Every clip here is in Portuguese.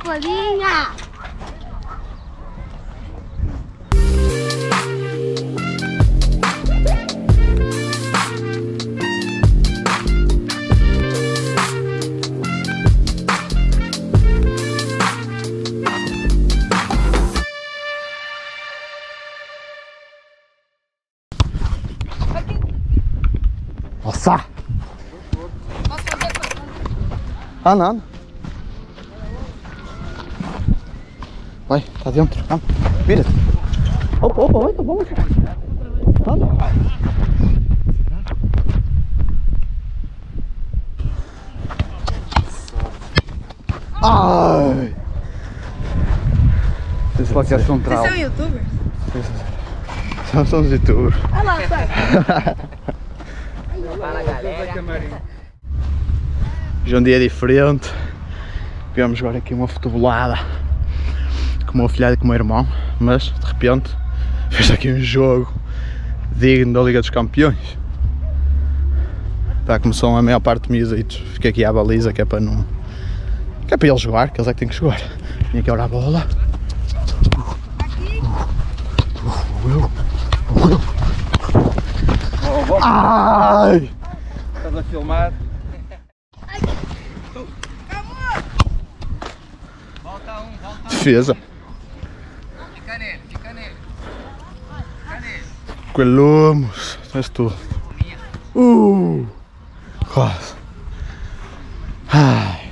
colinha! Nossa! Ah, não. Vai, tá dentro. Vamos. Vira-te. Opa, opa, opa, vamos. Anda. Ai! Esse podcast é central. Vocês são youtubers? Somos youtubers. Olha lá, sai. Hoje é um dia diferente. Viemos agora aqui uma futebolada com o meu filhado e com o meu irmão, mas de repente fez aqui um jogo digno da Liga dos Campeões. Pá, começou a maior parte de miúzitos, fiquei aqui à baliza que é para não. Que é para eles jogar, que eles é que têm que jogar. Vim aqui olhar a bola. Ai! Estás a filmar? Volta um, volta um. Defesa. Fica nele, fica nele. Fica nele. Coelhamos. És tu. Quase. Ai.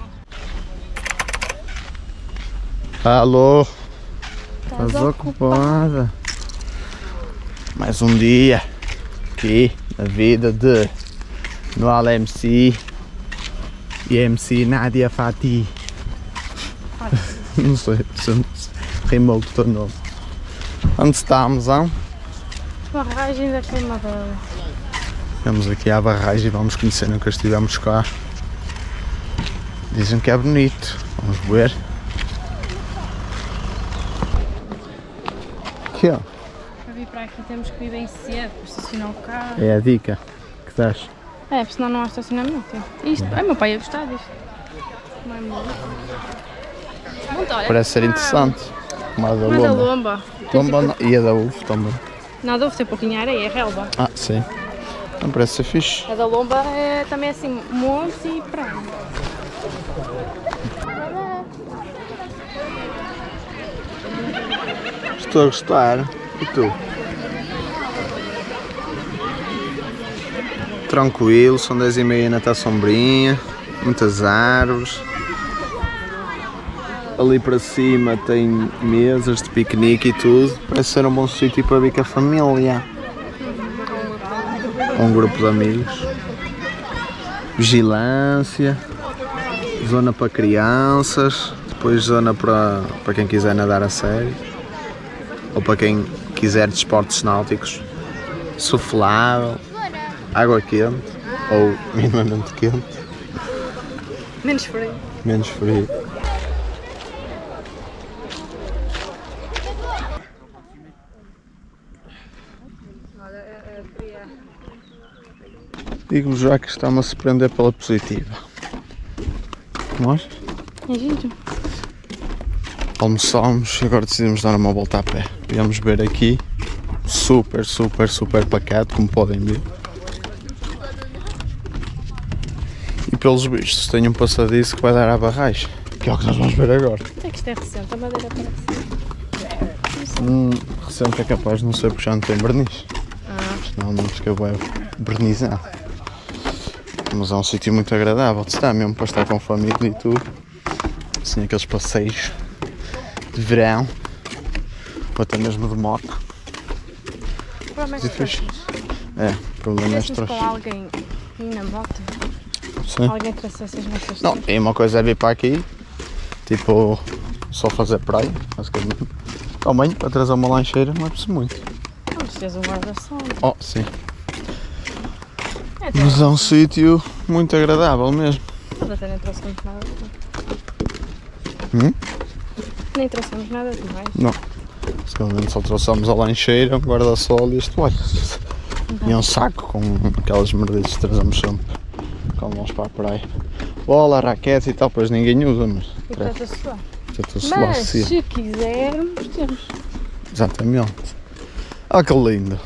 Alô. Estás ocupada? Mais um dia aqui na vida de Noal MC e MC Nadia Fati. Não sei, rimou com o teu nome. Onde estamos, hein? Barragem da Queimadela. Vamos aqui à barragem e vamos conhecer, nunca estivemos cá. Dizem que é bonito, vamos ver. Aqui ó. Para vir para aqui temos que vir bem cedo para estacionar o carro. É a dica que dás. É, porque senão não há estacionamento. Isto, ai meu pai ia gostar disto. Não é muito. Muito, olha. Parece ser interessante. Como a da Mas a lomba. lomba. Lomba não- e a da uva também. Não, deve ter pouquinho areia, é relva. Ah, sim. Não parece ser fixe. A da lomba é também assim, montes e praia. Estou a gostar. E tu? Tranquilo, são 10h30, ainda está sombrinha. Muitas árvores. Ali para cima tem mesas de piquenique e tudo. Parece ser um bom sítio para vir com a família. Um grupo de amigos. Vigilância. Zona para crianças. Depois zona para quem quiser nadar a sério. Ou para quem quiser desportos náuticos. Suflável. Água quente. Ou minimamente quente. Menos frio. Menos frio. Digo já que está-me a surpreender pela positiva. Nós É giro. almoçámos e agora decidimos dar uma volta a pé. Viemos ver aqui, super pacato, como podem ver. E pelos vistos tem um passadiço que vai dar à barragem, que é o que nós vamos ver agora. É que isto é recente, a madeira parece. Recente é capaz de não ser porque já não tem verniz. Senão não fica bem vernizado. Mas é um sítio muito agradável de estar, mesmo para estar com a família e tudo. Assim, aqueles passeios de verão, ou até mesmo de moto. Provavelmente E fixe. É, o problema é com estes. alguém ir na moto, Sim. alguém trouxe as nossas Não, e uma coisa é vir para aqui, tipo, só fazer praia, basicamente. Tamanho para trazer uma lancheira não é preciso muito. Vamos ter um guarda-sol. Oh, sim. É, Mas é um sítio muito agradável mesmo. nós até nem trouxemos nada. Nem trouxemos nada demais. Não. Basicamente só trouxemos a lancheira, um guarda-sol e este toalha. E um saco com aquelas merdices que trazemos sempre quando vamos para a praia. Bola, raquete e tal, pois ninguém usa, mas E está a suar. Já estou a suar, Mas sim. se quisermos, temos. Exatamente. Olha que lindo.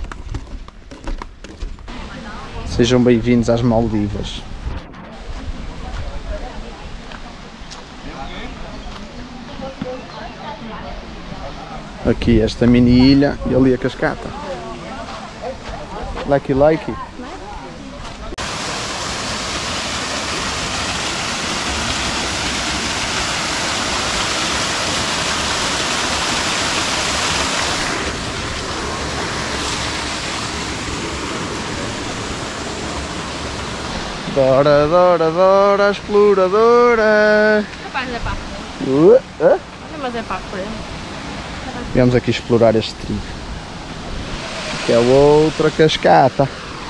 Sejam bem-vindos às Maldivas. Aqui esta mini ilha e ali a cascata. Likey. Dora, exploradora. Rapaz, é pá. Hã? Mas é pá, por aí. Viemos aqui explorar este trilho. Aqui é outra cascata.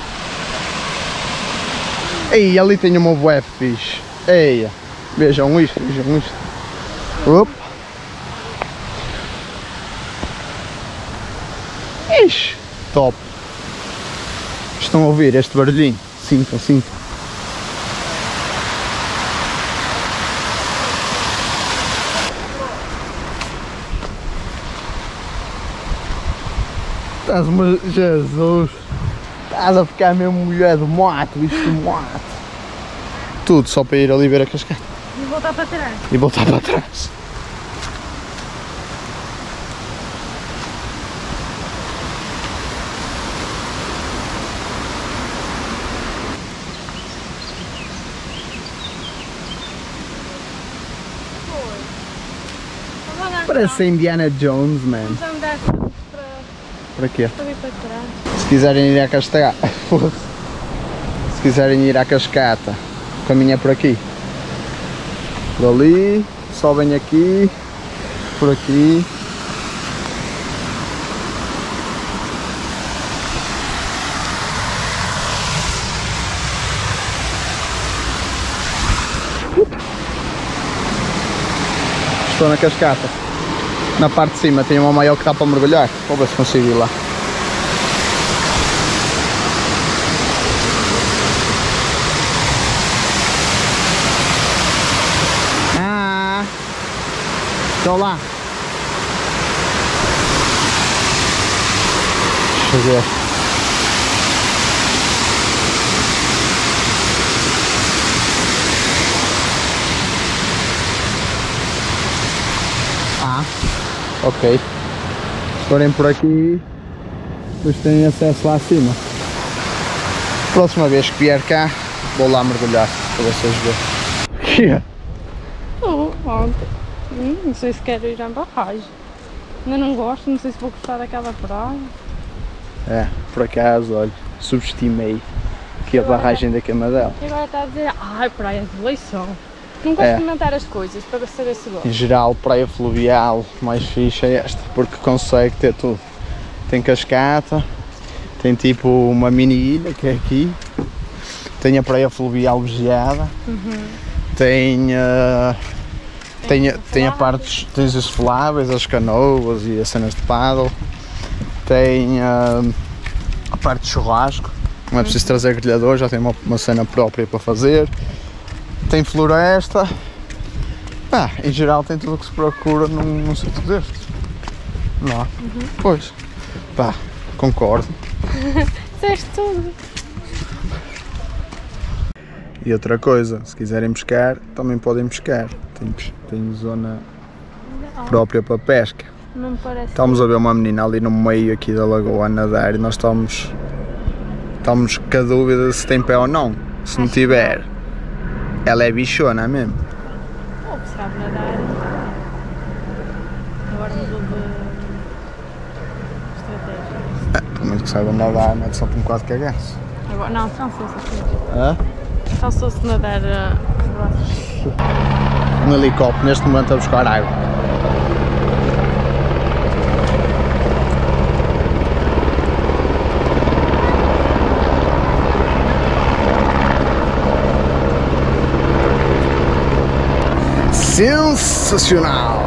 Ei, ali tem uma bué fixe. Eia, vejam isto. Opa. Ixi, top. Estão a ouvir este barulhinho? Sintam. Jesus, estás a ficar mesmo mulher do mato, bicho do mato. Tudo só para ir ali ver a cascata. E voltar para trás. E voltar para trás. Parece Indiana Jones, man. Vamos andar para Para quê? ir para trás. Se quiserem ir à cascata, se quiserem ir à cascata, o caminho é por aqui. Por ali, sobem aqui, por aqui. Estou na cascata. Na parte de cima tem uma maior que dá para mergulhar. Vou ver se consigo ir lá. Estou lá. Deixa eu ver. Ok. Se forem por aqui, depois têm acesso lá acima. Próxima vez que vier cá, vou lá mergulhar para vocês verem. Não sei se quero ir à barragem. Ainda não gosto, não sei se vou gostar daquela praia. É, por acaso, olha, subestimei aqui a barragem da Camadela. E agora está a dizer, ai, praia de eleição. Não gosto de experimentar as coisas para saber se gosto. Em geral, praia fluvial mais fixe é esta, porque consegue ter tudo. Tem cascata, tem tipo uma mini ilha que é aqui, tem a praia fluvial vigiada, tem a parte, tens os infláveis, as canoas e as cenas de paddle, tem a parte de churrasco, não é preciso trazer grelhador, já tem uma cena própria para fazer, tem floresta, em geral tem tudo o que se procura num sítio destes, não é? Pois, concordo. Disseste tudo. E outra coisa, se quiserem pescar, também podem pescar. Tem zona própria para pesca. Não me parece. Estamos a ver uma menina ali no meio aqui da lagoa a nadar e nós estamos com a dúvida se tem pé ou não. Se não tiver, ela é bichona mesmo. Ou se sabe nadar. Agora mudou de estratégia. Pelo menos que saiba nadar, mete só para um bocado de cagaço. Agora, não, só se fosse assim. Hã? Só se fosse nadar com os braços. Um helicóptero neste momento a buscar água. Sensacional!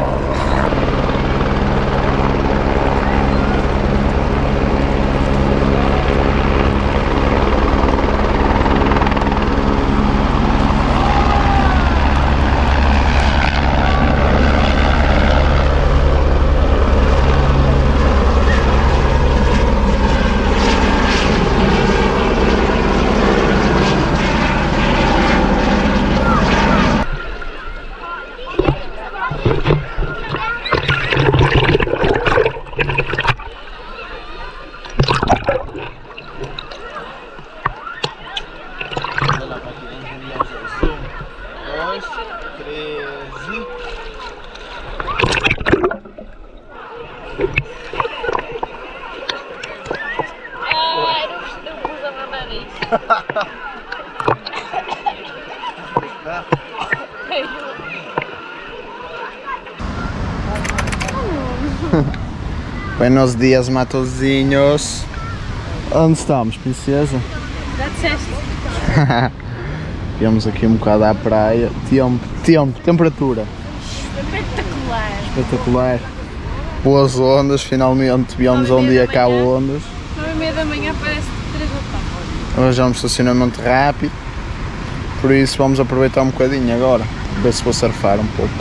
Buenos dias, matozinhos. Onde estamos, princesa? Já disseste. Viemos aqui um bocado à praia. Tempo, temperatura. Espetacular. Espetacular. Boas ondas, finalmente viemos a um dia cá ondas. 9h30 da manhã parece 3 da tarde. Hoje é um estacionamento rápido, por isso vamos aproveitar um bocadinho agora, ver se vou surfar um pouco.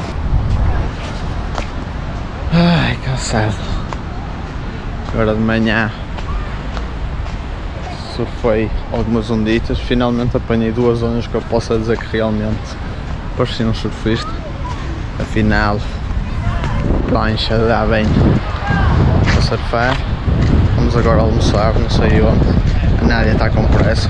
Ai, cansado. Agora de manhã surfei algumas onditas, finalmente apanhei 2 ondas que eu possa dizer que realmente pareci um surfista. Afinal, prancha dá bem para surfar. Vamos agora almoçar, não sei onde. A Nádia está com pressa.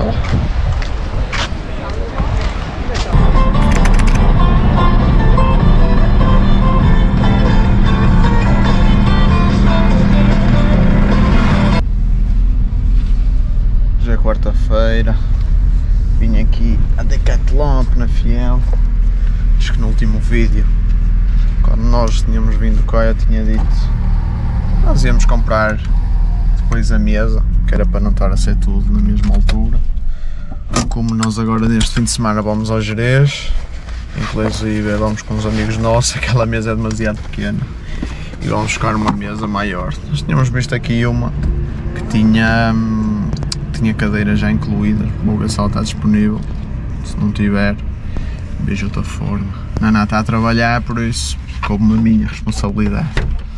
Já é quarta-feira. Vim aqui a Decathlon na Fiel. Acho que no último vídeo, quando nós tínhamos vindo cá, eu tinha dito nós íamos comprar depois a mesa, que era para não estar a ser tudo na mesma altura. Como nós agora neste fim de semana vamos ao Jerez, inclusive vamos com uns amigos nossos, aquela mesa é demasiado pequena e vamos buscar uma mesa maior. Nós tínhamos visto aqui uma que tinha cadeiras já incluídas, vou ver se ela está disponível. Se não tiver, vejo outra forma. Naná está a trabalhar, por isso coube-me a minha responsabilidade.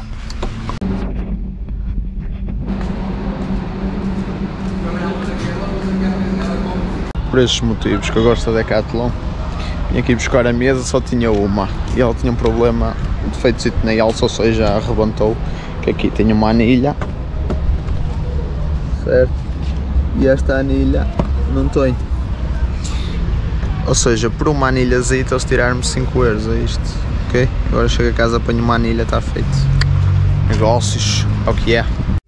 Por esses motivos que eu gosto da Decathlon, vim aqui buscar a mesa, só tinha uma e ela tinha um problema, um defeito na alça, ou seja, arrebentou, que aqui tem uma anilha, certo? E esta anilha não tem, ou seja, por uma anilhazita eles tiraram-me 5 euros a isto, ok? Agora chego a casa, apanho uma anilha, está feito. Negócios, é o que é.